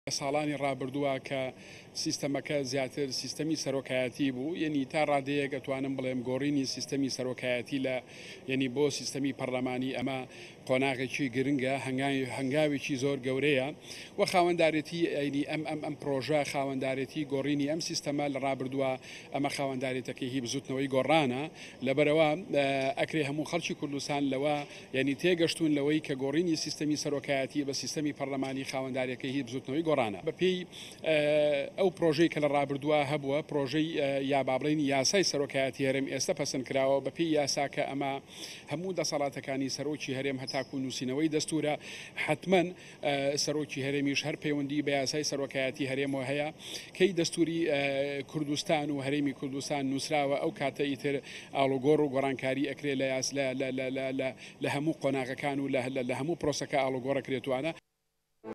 ساڵانی ڕابردووە کە سیستەمەکە زیاتر سیستەمی سەرۆکایەتی بوو، یعنی تا ڕادەیە دەتوانم بڵێم گۆڕینی سیستەمی سەرۆکایەتی لە یعنی بۆ سیستەمی پەرلەمانی ئەمە قۆناغێکی گرنگە، هەنگاوێکی زۆر گەورەیە و خاوەندارێتی ئەینی ئەم پرۆژە خاوەندارێتی گۆڕینی ئەم سیستەمە لە ڕابردووە ئەمە خاوەندارێتەکەی هی بزوتنەوەی گۆڕانە لەبەرەوە ئەکرێ هەموو خەڵکی کوردستان لەوە یعنی تێگەشتون لەوەی کە گۆڕینی سیستەمی سەرۆکایەتی بە سیستەمی پەرلەمانی خاوەندارێکی هی بزوتنەوەی گۆڕانە بەپێی ئەو پرۆژەی کە لە ڕابردووە هەبووە پرۆژەی یا بابڵێنی یاسای سەرۆکایەتی هەرێم ئێستا پەسەند کراوە بەپێی یاساکە ئەمە هەموو دەسەڵاتەکانی سەرۆکی هەرێم هەتاکو نووسینەوەی دەستورە حتمەن سەرۆکی هەرێمیش هەر پەیوەندی بە یاسای سەرۆکایەتی هەرێمەوە هەیە کەی دەستوری کوردستان و هەرێمی کوردستان نووسراوە ئەو کاتە ئیتر ئاڵوگۆڕ و گۆڕانکاری ئەکرێ لە هەموو قۆناغەکان و لە هەموو پرۆسەکە ئاڵوگۆڕەکرێتوانە.